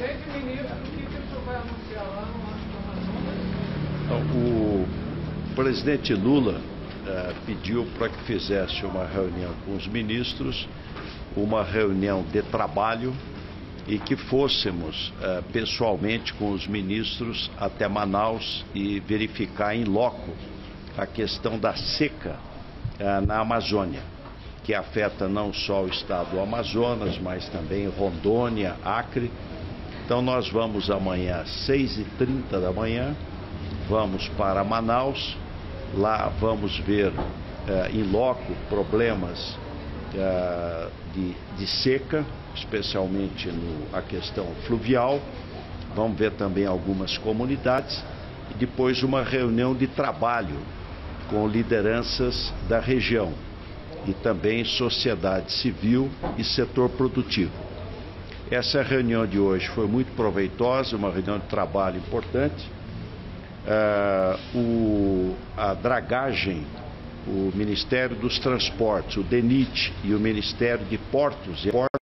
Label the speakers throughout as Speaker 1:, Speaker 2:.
Speaker 1: presidente e ministro, o que o senhor vai anunciar lá no Amazonas?
Speaker 2: O presidente Lula pediu para que fizesse uma reunião com os ministros, uma reunião de trabalho, e que fôssemos pessoalmente com os ministros até Manaus e verificar em loco a questão da seca na Amazônia, que afeta não só o estado do Amazonas, mas também Rondônia, Acre. Então nós vamos amanhã às 6h30 da manhã, vamos para Manaus, lá vamos ver em loco problemas de seca, especialmente a questão fluvial. Vamos ver também algumas comunidades e depois uma reunião de trabalho com lideranças da região e também sociedade civil e setor produtivo. Essa reunião de hoje foi muito proveitosa, uma reunião de trabalho importante. A dragagem, o Ministério dos Transportes, o DENIT e o Ministério de Portos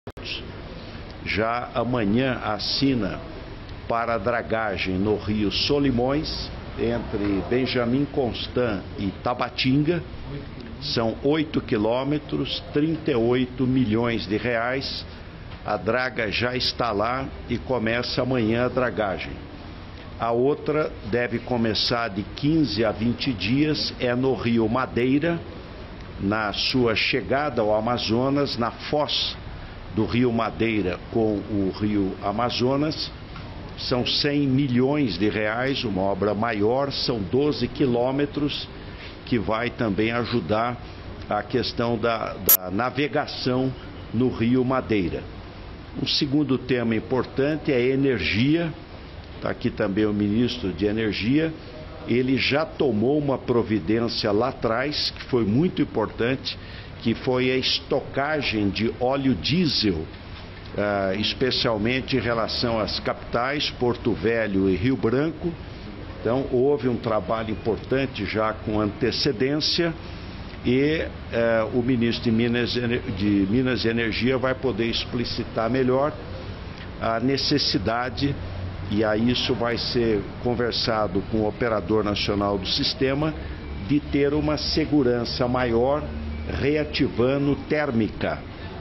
Speaker 2: já amanhã assina para a dragagem no rio Solimões, entre Benjamin Constant e Tabatinga. São 8 quilômetros, 38 milhões de reais. A draga já está lá e começa amanhã a dragagem. A outra deve começar de 15 a 20 dias, é no rio Madeira, na sua chegada ao Amazonas, na foz do rio Madeira com o rio Amazonas. São 100 milhões de reais, uma obra maior, são 12 quilômetros, que vai também ajudar a questão da navegação no rio Madeira. Um segundo tema importante é a energia. Está aqui também o ministro de Energia. Ele já tomou uma providência lá atrás, que foi muito importante, que foi a estocagem de óleo diesel, especialmente em relação às capitais, Porto Velho e Rio Branco. Então, houve um trabalho importante já com antecedência e o ministro de Minas e Energia vai poder explicitar melhor a necessidade, e aí isso vai ser conversado com o operador nacional do sistema, de ter uma segurança maior reativando térmica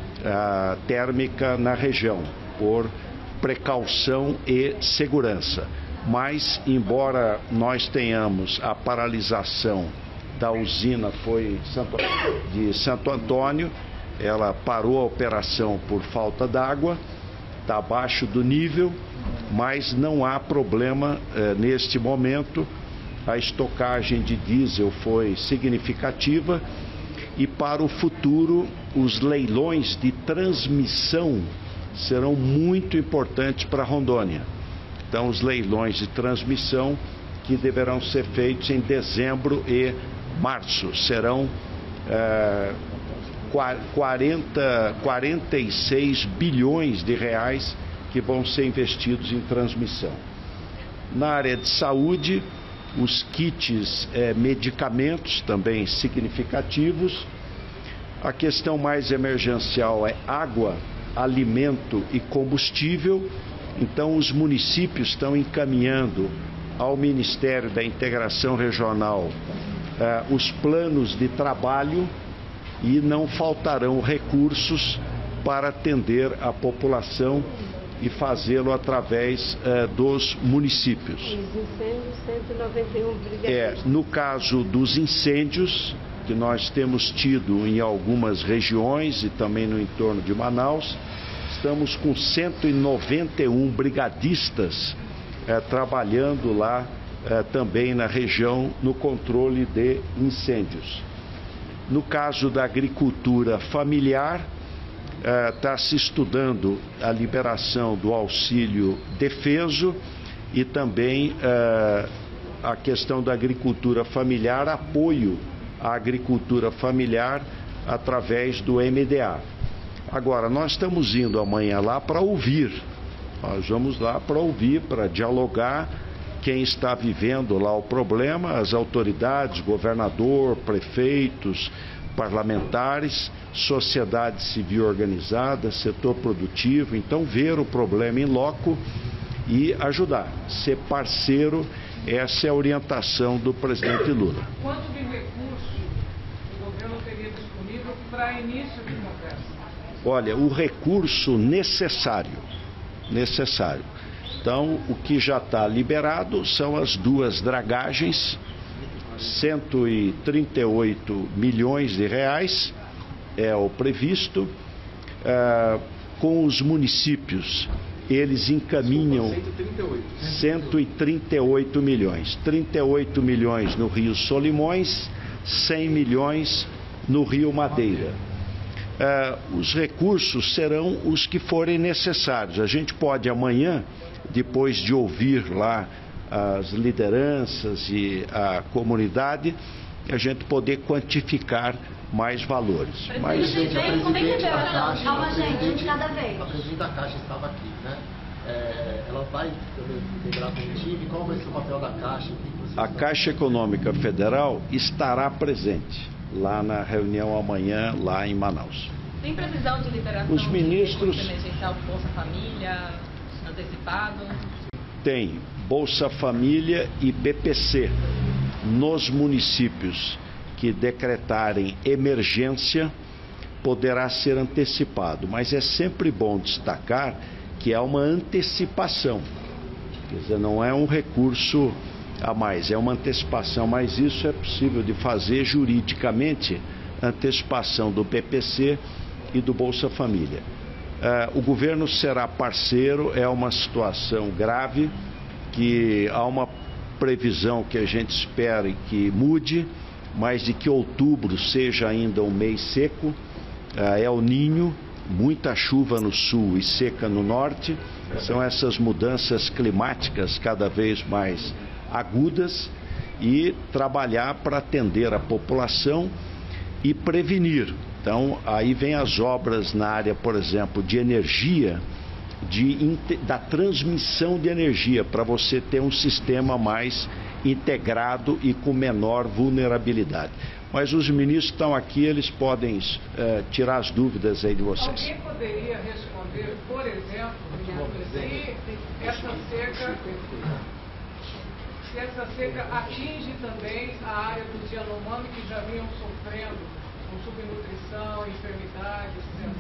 Speaker 2: na região, por precaução e segurança. Mas, embora nós tenhamos a paralisação da usina de Santo Antônio, ela parou a operação por falta d'água, está abaixo do nível, mas não há problema neste momento. A estocagem de diesel foi significativa e para o futuro os leilões de transmissão serão muito importantes para Rondônia. Então, os leilões de transmissão que deverão ser feitos em dezembro e março serão 46 bilhões de reais que vão ser investidos em transmissão. Na área de saúde, os kits medicamentos também significativos. A questão mais emergencial é água, alimento e combustível. Então, os municípios estão encaminhando ao Ministério da Integração Regional os planos de trabalho e não faltarão recursos para atender a população e fazê-lo através dos municípios.
Speaker 3: Os incêndios, 191 brigadistas.
Speaker 2: No caso dos incêndios, que nós temos tido em algumas regiões e também no entorno de Manaus, estamos com 191 brigadistas trabalhando lá também na região no controle de incêndios. No caso da agricultura familiar, está se estudando a liberação do auxílio defeso e também a questão da agricultura familiar, apoio à agricultura familiar através do MDA. Agora, nós estamos indo amanhã lá para ouvir, nós vamos lá para ouvir, para dialogar quem está vivendo lá o problema, as autoridades, governador, prefeitos, parlamentares, sociedade civil organizada, setor produtivo. Então, ver o problema em loco e ajudar, ser parceiro. Essa é a orientação do presidente Lula.
Speaker 1: Quanto de recurso o governo teria disponível para início de conversa?
Speaker 2: Olha, o recurso necessário. Então, o que já está liberado são as 2 dragagens, 138 milhões de reais é o previsto. Com os municípios, eles encaminham 138 milhões. 38 milhões no Rio Solimões, 100 milhões no Rio Madeira. Os recursos serão os que forem necessários. A gente pode amanhã, depois de ouvir lá as lideranças e a comunidade, a gente poder quantificar mais valores.
Speaker 4: Mas, gente, a presidente da Caixa,
Speaker 5: a presidente
Speaker 4: da Caixa estava aqui, né? Ela vai integrar com o time. Qual vai ser o papel da Caixa?
Speaker 2: A Caixa Econômica Federal estará presente lá na reunião amanhã, lá em Manaus.
Speaker 5: Tem previsão de liberação
Speaker 2: os ministros,
Speaker 5: de emergencial Bolsa Família antecipado?
Speaker 2: Tem Bolsa Família e BPC nos municípios que decretarem emergência, poderá ser antecipado, mas é sempre bom destacar que é uma antecipação, quer dizer, não é um recurso a mais, é uma antecipação, mas isso é possível de fazer juridicamente, antecipação do BPC e do Bolsa Família. O governo será parceiro, é uma situação grave, que há uma previsão que a gente espere que mude, mas de que outubro seja ainda um mês seco. É o Ninho, muita chuva no sul e seca no norte, são essas mudanças climáticas cada vez mais agudas, e trabalhar para atender a população e prevenir. Então, aí vem as obras na área, por exemplo, de energia, da transmissão de energia, para você ter um sistema mais integrado e com menor vulnerabilidade. Mas os ministros estão aqui, eles podem tirar as dúvidas aí de vocês.
Speaker 1: Alguém poderia responder, por exemplo, se essa seca atinge também a área dos Yanomami, que já vinham sofrendo com subnutrição, enfermidades,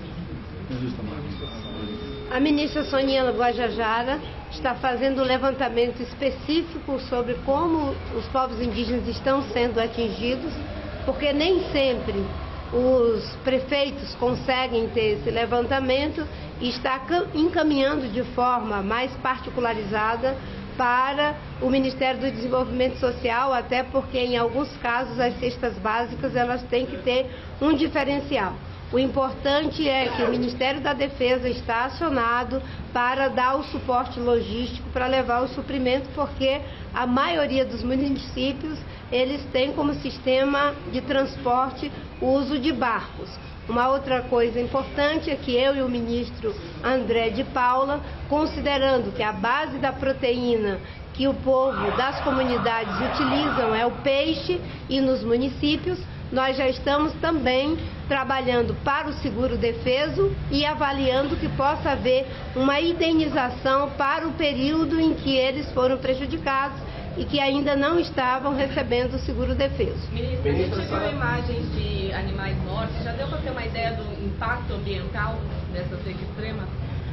Speaker 1: etc.
Speaker 3: A ministra Soniana Guajajara está fazendo um levantamento específico sobre como os povos indígenas estão sendo atingidos, porque nem sempre os prefeitos conseguem ter esse levantamento, e está encaminhando de forma mais particularizada para o Ministério do Desenvolvimento Social, até porque em alguns casos as cestas básicas elas têm que ter um diferencial. O importante é que o Ministério da Defesa está acionado para dar o suporte logístico, para levar o suprimento, porque a maioria dos municípios eles têm como sistema de transporte o uso de barcos. Uma outra coisa importante é que eu e o ministro André de Paula, considerando que a base da proteína que o povo das comunidades utilizam é o peixe, e nos municípios nós já estamos também trabalhando para o seguro-defeso e avaliando que possa haver uma indenização para o período em que eles foram prejudicados e que ainda não estavam recebendo o seguro-defeso.
Speaker 5: Ministra, a gente viu imagens de animais mortos, já deu para ter uma ideia do impacto ambiental dessa seca extrema?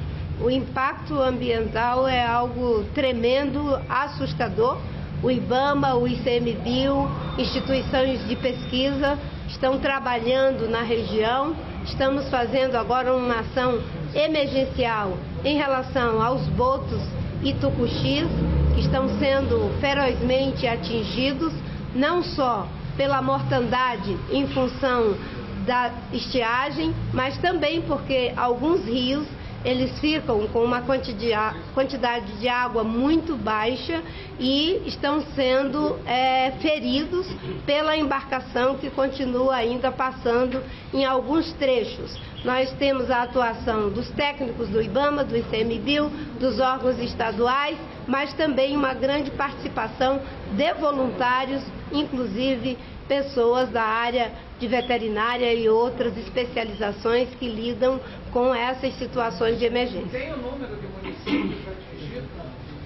Speaker 3: O impacto ambiental é algo tremendo, assustador. O IBAMA, o ICMBio, instituições de pesquisa estão trabalhando na região. Estamos fazendo agora uma ação emergencial em relação aos botos e tucuxis, que estão sendo ferozmente atingidos, não só pela mortandade em função da estiagem, mas também porque alguns rios eles ficam com uma quantidade de água muito baixa e estão sendo feridos pela embarcação, que continua ainda passando em alguns trechos. Nós temos a atuação dos técnicos do IBAMA, do ICMBio, dos órgãos estaduais, mas também uma grande participação de voluntários, inclusive pessoas da área de veterinária e outras especializações que lidam com essas situações de emergência.
Speaker 1: Tem o número de municípios atingidos?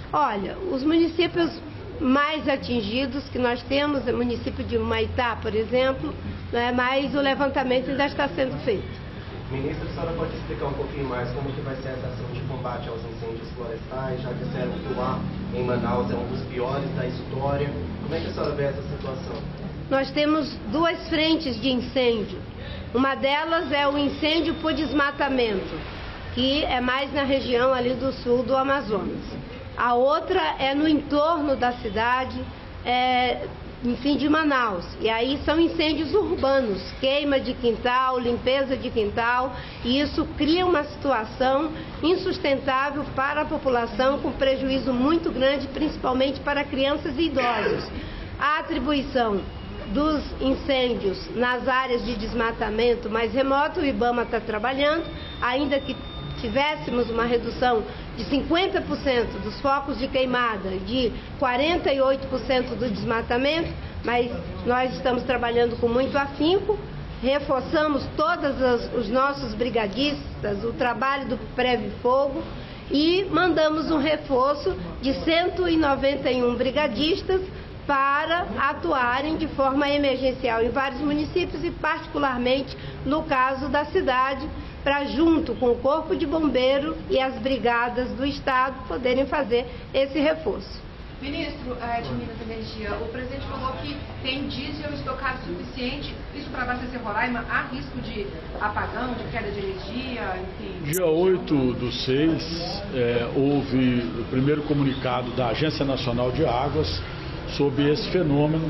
Speaker 3: Olha, os municípios mais atingidos que nós temos, o município de Humaitá, por exemplo, né, mas o levantamento ainda está sendo feito.
Speaker 6: Ministra, a senhora pode explicar um pouquinho mais como que vai ser essa ação de combate aos incêndios florestais, já que a serra do ar em Manaus é um dos piores da história. Como é que a senhora vê essa situação?
Speaker 3: Nós temos duas frentes de incêndio. Uma delas é o incêndio por desmatamento, que é mais na região ali do sul do Amazonas. A outra é no entorno da cidade, enfim, de Manaus. E aí são incêndios urbanos, queima de quintal, limpeza de quintal, e isso cria uma situação insustentável para a população, com prejuízo muito grande, principalmente para crianças e idosos. A atribuição dos incêndios nas áreas de desmatamento mais remoto, o IBAMA está trabalhando, ainda que tivéssemos uma redução de 50% dos focos de queimada, de 48% do desmatamento, mas nós estamos trabalhando com muito afinco, reforçamos todos os nossos brigadistas, o trabalho do Preve Fogo, e mandamos um reforço de 191 brigadistas para atuarem de forma emergencial em vários municípios e particularmente no caso da cidade, para junto com o Corpo de Bombeiro e as brigadas do Estado poderem fazer esse reforço.
Speaker 7: Ministro de Minas e Energia, o presidente falou que tem diesel estocado suficiente, isso para abastecer Roraima, há risco de apagão, de queda de energia, enfim?
Speaker 8: Dia 8/6 houve o primeiro comunicado da Agência Nacional de Águas sobre esse fenômeno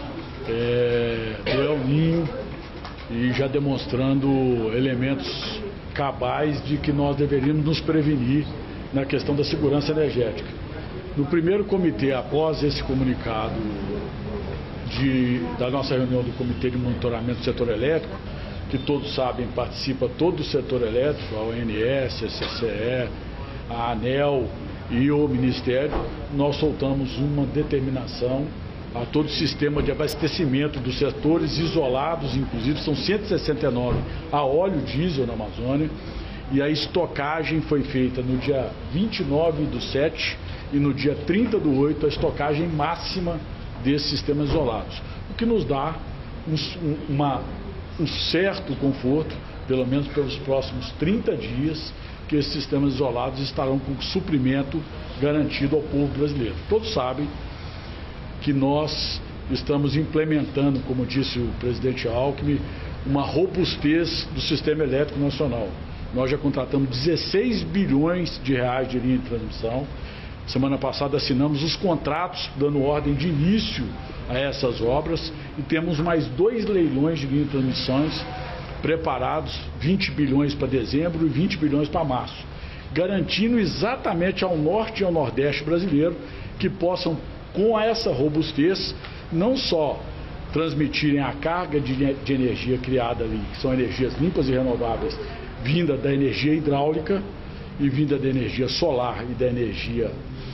Speaker 8: do El Niño, e já demonstrando elementos cabais de que nós deveríamos nos prevenir na questão da segurança energética. No primeiro comitê, após esse comunicado da nossa reunião do Comitê de Monitoramento do Setor Elétrico, que todos sabem, participa todo o setor elétrico, a ONS, a CCE, a ANEEL e o Ministério, nós soltamos uma determinação a todo o sistema de abastecimento dos setores isolados, inclusive são 169 a óleo diesel na Amazônia, e a estocagem foi feita no dia 29/7 e no dia 30/8 a estocagem máxima desses sistemas isolados, o que nos dá um certo conforto, pelo menos pelos próximos 30 dias, que esses sistemas isolados estarão com suprimento garantido ao povo brasileiro. Todos sabem que nós estamos implementando, como disse o presidente Alckmin, uma robustez do sistema elétrico nacional. Nós já contratamos 16 bilhões de reais de linha de transmissão. Semana passada assinamos os contratos dando ordem de início a essas obras e temos mais 2 leilões de linha de transmissões preparados, 20 bilhões para dezembro e 20 bilhões para março, garantindo exatamente ao norte e ao nordeste brasileiro que possam, com essa robustez, não só transmitirem a carga de energia criada ali, que são energias limpas e renováveis, vinda da energia hidráulica e vinda da energia solar e da energia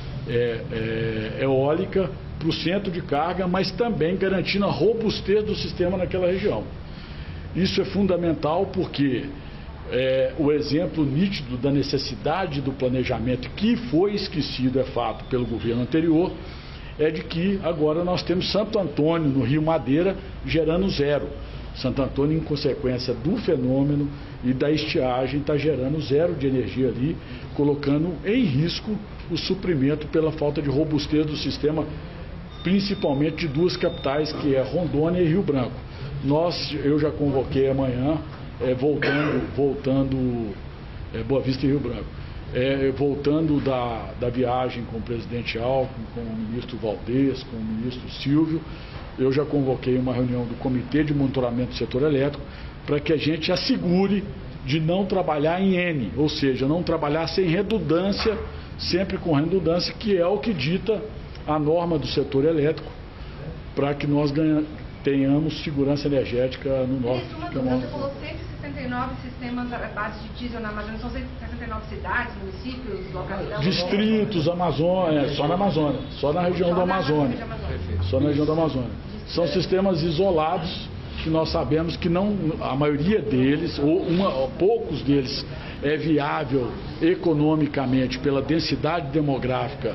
Speaker 8: eólica para o centro de carga, mas também garantindo a robustez do sistema naquela região. Isso é fundamental porque o exemplo nítido da necessidade do planejamento, que foi esquecido, é fato, pelo governo anterior, é de que agora nós temos Santo Antônio, no Rio Madeira, gerando zero. Santo Antônio, em consequência do fenômeno e da estiagem, está gerando zero de energia ali, colocando em risco o suprimento pela falta de robustez do sistema, principalmente de 2 capitais, que é Rondônia e Rio Branco. Eu já convoquei amanhã, voltando Boa Vista e Rio Branco. Voltando da viagem com o presidente Alckmin, com o ministro Valdez, com o ministro Silvio, eu já convoquei uma reunião do Comitê de Monitoramento do Setor Elétrico para que a gente assegure de não trabalhar em N, ou seja, não trabalhar sem redundância, sempre com redundância, que é o que dita a norma do setor elétrico, para que nós tenhamos segurança energética no norte.
Speaker 7: Você falou 169 sistemas à base de diesel na Amazônia, são 169 cidades, municípios, localidades?
Speaker 8: Distritos, Amazônia, só na Amazônia, só na região da Amazônia. Só na região da Amazônia. São sistemas isolados que nós sabemos que não, a maioria deles, ou poucos deles, é viável economicamente pela densidade demográfica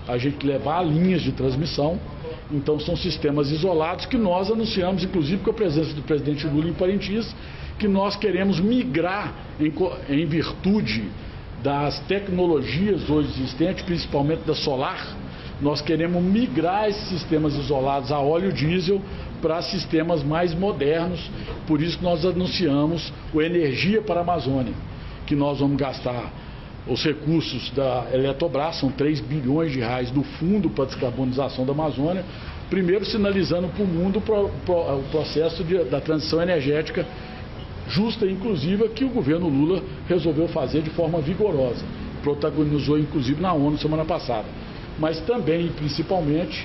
Speaker 8: a gente levar linhas de transmissão. Então são sistemas isolados que nós anunciamos, inclusive com a presença do presidente Lula em Parintins, que nós queremos migrar em virtude das tecnologias hoje existentes, principalmente da solar. Nós queremos migrar esses sistemas isolados a óleo diesel para sistemas mais modernos. Por isso que nós anunciamos o Energia para a Amazônia, que nós vamos gastar os recursos da Eletrobras, são 3 bilhões de reais do Fundo para a Descarbonização da Amazônia, primeiro sinalizando para o mundo o processo da transição energética justa e inclusiva que o governo Lula resolveu fazer de forma vigorosa. Protagonizou inclusive na ONU semana passada. Mas também e principalmente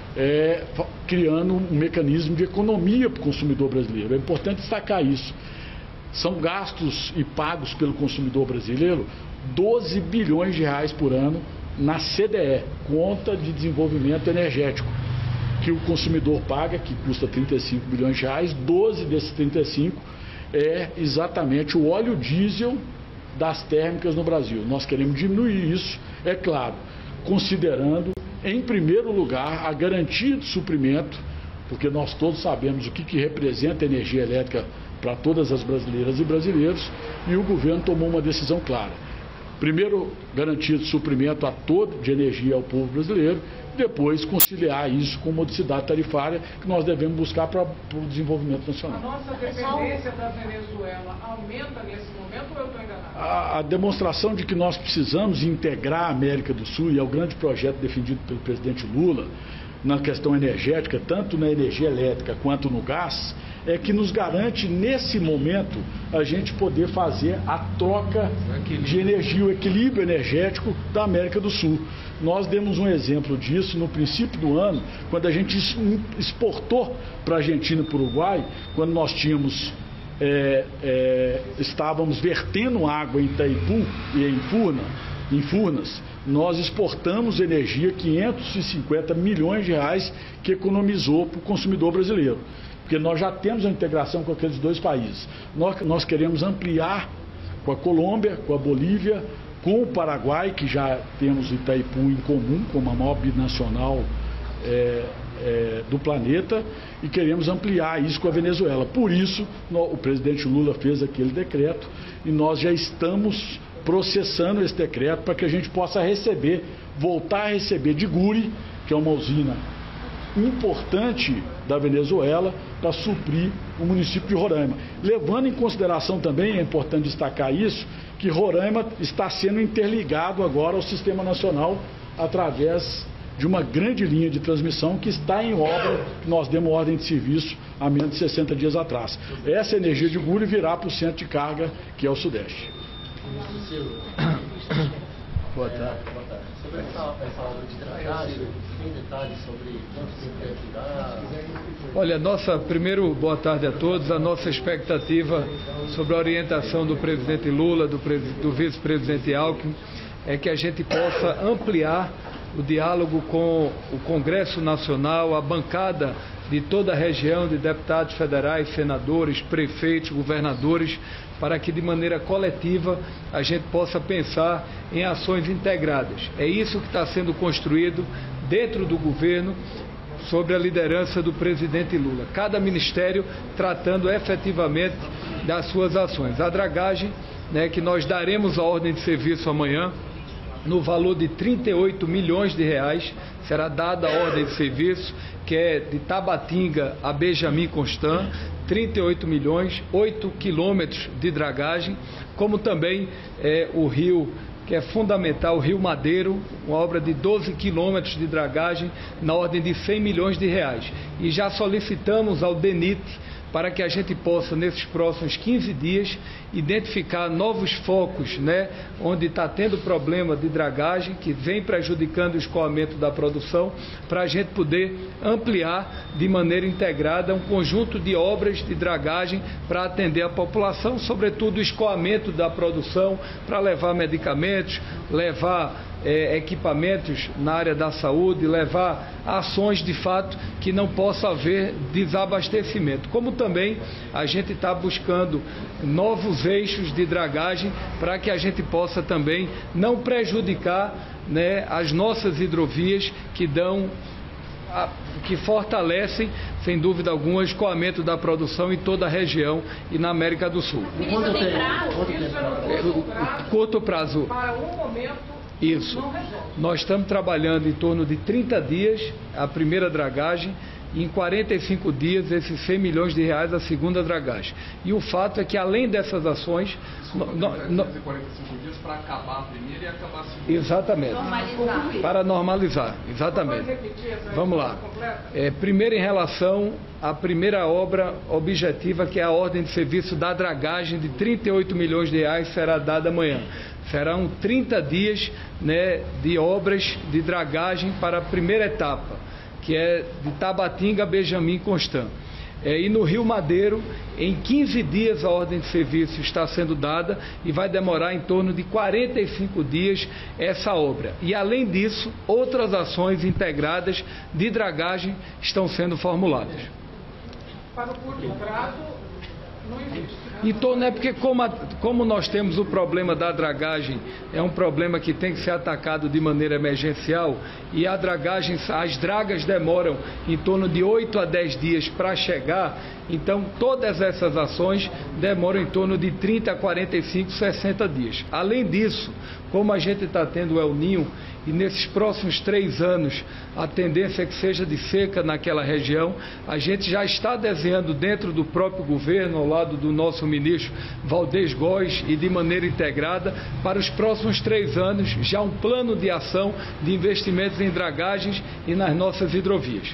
Speaker 8: criando um mecanismo de economia para o consumidor brasileiro. É importante destacar isso. São gastos e pagos pelo consumidor brasileiro 12 bilhões de reais por ano na CDE, Conta de Desenvolvimento Energético, que o consumidor paga, que custa 35 bilhões de reais. 12 desses 35 é exatamente o óleo diesel das térmicas no Brasil. Nós queremos diminuir isso, é claro, considerando, em primeiro lugar, a garantia de suprimento, porque nós todos sabemos o que representa a energia elétrica para todas as brasileiras e brasileiros, e o governo tomou uma decisão clara. Primeiro, garantia de suprimento de energia ao povo brasileiro, depois conciliar isso com modicidade tarifária que nós devemos buscar para o desenvolvimento nacional.
Speaker 1: A nossa dependência da Venezuela aumenta nesse momento ou eu estou enganado?
Speaker 8: A demonstração de que nós precisamos integrar a América do Sul, e é o grande projeto defendido pelo presidente Lula, na questão energética, tanto na energia elétrica quanto no gás, é que nos garante, nesse momento, a gente poder fazer a troca de energia, o equilíbrio energético da América do Sul. Nós demos um exemplo disso no princípio do ano, quando a gente exportou para a Argentina e para o Uruguai, quando nós tínhamos, estávamos vertendo água em Itaipu e em Furnas, nós exportamos energia, 550 milhões de reais, que economizou para o consumidor brasileiro. Porque nós já temos a integração com aqueles dois países. Nós queremos ampliar com a Colômbia, com a Bolívia, com o Paraguai, que já temos Itaipu em comum, como a maior binacional do planeta, e queremos ampliar isso com a Venezuela. Por isso, o presidente Lula fez aquele decreto e nós já estamos processando esse decreto para que a gente possa voltar a receber de Guri, que é uma usina importante da Venezuela, para suprir o município de Roraima. Levando em consideração também, é importante destacar isso, que Roraima está sendo interligado agora ao Sistema Nacional através de uma grande linha de transmissão que está em obra, que nós demos ordem de serviço há menos de 60 dias atrás. Essa energia de Guri virá para o centro de carga, que é o Sudeste.
Speaker 4: Boa tarde. Sobre essa obra de dragagem, tem detalhes sobre quanto tempo deve durar?
Speaker 9: Olha, primeiro, boa tarde a todos. A nossa expectativa sobre a orientação do presidente Lula, do vice-presidente Alckmin, é que a gente possa ampliar o diálogo com o Congresso Nacional, a bancada de toda a região, de deputados federais, senadores, prefeitos, governadores, para que de maneira coletiva a gente possa pensar em ações integradas. É isso que está sendo construído dentro do governo, sob a liderança do presidente Lula. Cada ministério tratando efetivamente das suas ações. A dragagem, que nós daremos a ordem de serviço amanhã, no valor de 38 milhões de reais, será dada a ordem de serviço, que é de Tabatinga a Benjamin Constant, 38 milhões, 8 quilômetros de dragagem, como também o rio, que é fundamental, o Rio Madeiro, uma obra de 12 quilômetros de dragagem, na ordem de 100 milhões de reais. E já solicitamos ao DENIT para que a gente possa, nesses próximos 15 dias, identificar novos focos, onde está tendo problema de dragagem, que vem prejudicando o escoamento da produção, para a gente poder ampliar de maneira integrada um conjunto de obras de dragagem para atender a população, sobretudo o escoamento da produção, para levar medicamentos, levar equipamentos na área da saúde, levar ações de fato que não possa haver desabastecimento. Como também a gente está buscando novos eixos de dragagem para que a gente possa também não prejudicar né, as nossas hidrovias que fortalecem, sem dúvida alguma, o escoamento da produção em toda a região e na América do Sul.
Speaker 4: Quanto tempo?
Speaker 9: Curto prazo.
Speaker 1: Para um momento,
Speaker 9: isso.
Speaker 1: não resolve.
Speaker 9: Nós estamos trabalhando em torno de 30 dias a primeira dragagem, e em 45 dias esses 100 milhões de reais a segunda dragagem. E o fato é que, além dessas ações...
Speaker 10: 45 dias para acabar a primeira e acabar a segunda.
Speaker 9: Exatamente.
Speaker 5: Normalizar.
Speaker 9: Para normalizar, exatamente. Vamos lá. Primeiro, em relação à primeira obra objetiva, que é a ordem de serviço da dragagem de 38 milhões de reais, será dada amanhã. Serão 30 dias, né, de obras de dragagem para a primeira etapa, que é de Tabatinga a Benjamin Constant. E no Rio Madeiro, em 15 dias a ordem de serviço está sendo dada e vai demorar em torno de 45 dias essa obra. E além disso, outras ações integradas de dragagem estão sendo formuladas.
Speaker 1: Para o curto prazo, não existe.
Speaker 9: Então, né, porque como nós temos o problema da dragagem, é um problema que tem que ser atacado de maneira emergencial, e as dragas demoram em torno de 8 a 10 dias para chegar, então todas essas ações demoram em torno de 30 a 45, 60 dias. Além disso, como a gente está tendo o El Niño, e nesses próximos 3 anos a tendência é que seja de seca naquela região, a gente já está desenhando dentro do próprio governo, ao lado do nosso ministro Valdez Góes, e de maneira integrada, para os próximos 3 anos, já um plano de ação de investimentos em dragagens e nas nossas hidrovias.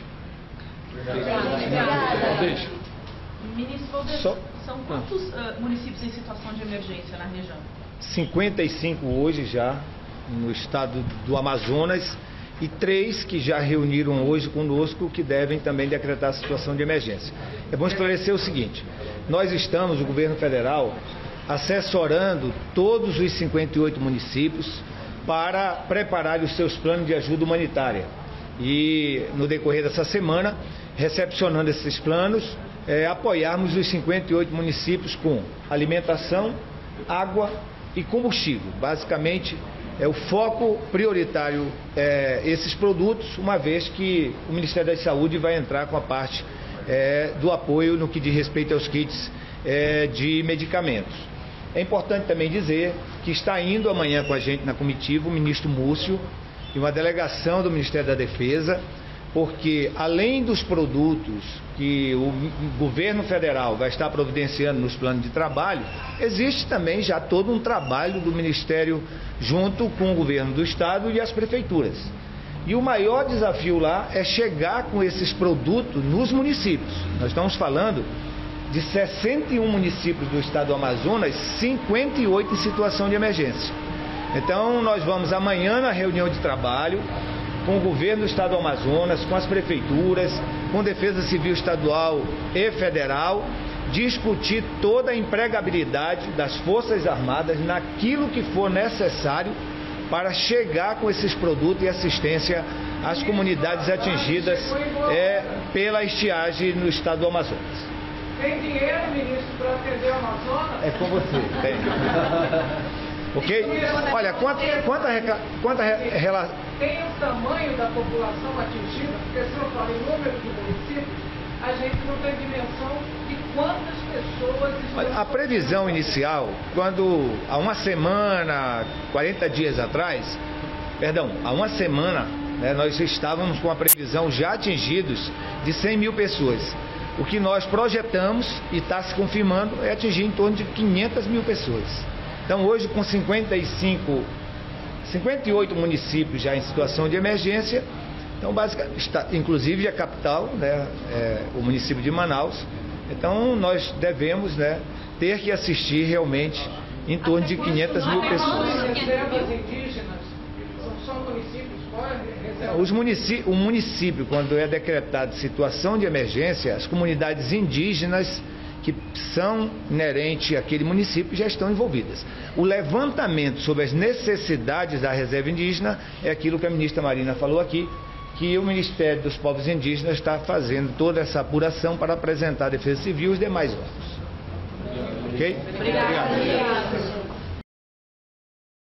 Speaker 5: Obrigada. Ministro Valdez, são quantos municípios em situação de emergência na região?
Speaker 11: 55 hoje já no estado do Amazonas, e 3 que já reuniram hoje conosco, que devem também decretar a situação de emergência. É bom esclarecer o seguinte: nós estamos, o governo federal, assessorando todos os 58 municípios para preparar os seus planos de ajuda humanitária. E no decorrer dessa semana, recepcionando esses planos, apoiarmos os 58 municípios com alimentação, água e combustível. Basicamente, o foco prioritário esses produtos, uma vez que o Ministério da Saúde vai entrar com a parte do apoio no que diz respeito aos kits de medicamentos. É importante também dizer que está indo amanhã com a gente na comitiva o ministro Múcio e uma delegação do Ministério da Defesa, porque além dos produtos que o governo federal vai estar providenciando nos planos de trabalho, existe também já todo um trabalho do Ministério junto com o governo do estado e as prefeituras. E o maior desafio lá é chegar com esses produtos nos municípios. Nós estamos falando de 61 municípios do estado do Amazonas, 58 em situação de emergência. Então nós vamos amanhã na reunião de trabalho com o governo do estado do Amazonas, com as prefeituras, com Defesa Civil Estadual e Federal, discutir toda a empregabilidade das Forças Armadas naquilo que for necessário para chegar com esses produtos e assistência às comunidades atingidas pela estiagem no estado do Amazonas.
Speaker 1: Tem dinheiro, ministro, para atender o Amazonas?
Speaker 11: É com você, tem. Ok? Olha,
Speaker 1: tem o tamanho da população atingida, porque se eu falo em número de municípios, a gente não tem dimensão de quantas pessoas estão...
Speaker 11: A previsão inicial, quando há uma semana, 40 dias atrás, há uma semana, nós estávamos com a previsão já atingidos de 100 mil pessoas. O que nós projetamos e está se confirmando é atingir em torno de 500 mil pessoas. Então hoje, com 58 municípios já em situação de emergência, então basicamente, inclusive a capital, o município de Manaus, então nós devemos ter que assistir realmente em torno de 500 mil pessoas.
Speaker 1: As reservas indígenas são municípios fora?
Speaker 11: O município, quando é decretado situação de emergência, as comunidades indígenas que são inerentes àquele município já estão envolvidas. O levantamento sobre as necessidades da reserva indígena é aquilo que a ministra Marina falou aqui, que o Ministério dos Povos Indígenas está fazendo toda essa apuração para apresentar à Defesa Civil e os demais órgãos. Ok?
Speaker 5: Obrigada.